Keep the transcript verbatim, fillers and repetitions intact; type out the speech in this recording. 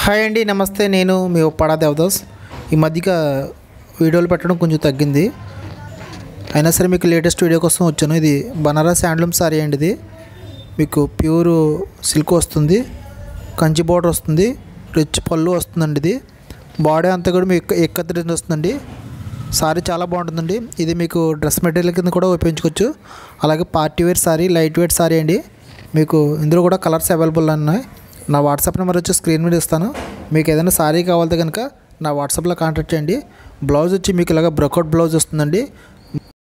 Hi అండి, నమస్తే. నేను మీ ఉప్పాడ దేవదాస్. ఈ మధ్యగా వీడియోలు పెట్టడం కొంచెం తగ్గింది, అయినా సరే మీకు లేటెస్ట్ వీడియో కోసం వచ్చాను. ఇది బనారస్ హ్యాండ్లూమ్ సారీ అండి. ఇది మీకు ప్యూర్ సిల్క్ వస్తుంది, కంచి బోర్డర్ వస్తుంది, రిచ్ పళ్ళు వస్తుందండి. ఇది బాడీ అంతా కూడా మీకు ఎక్కత్తి వస్తుందండి. సారీ చాలా బాగుంటుందండి. ఇది మీకు డ్రెస్ మెటీరియల్ కింద కూడా ఉపయోగించుకోవచ్చు. అలాగే party where sorry, light weight sorry అండి. మీకు ఇందులో కూడా కలర్స్ అవైలబుల్ ఉన్నాయి. నా వాట్సాప్ నెంబర్ వచ్చి స్క్రీన్ మీద ఇస్తాను. మీకు ఏదైనా సారీ కావాలంటే కనుక నా వాట్సాప్లో కాంటాక్ట్ చేయండి. బ్లౌజ్ వచ్చి మీకు ఇలాగ బ్రొకౌట్ బ్లౌజ్ వస్తుందండి.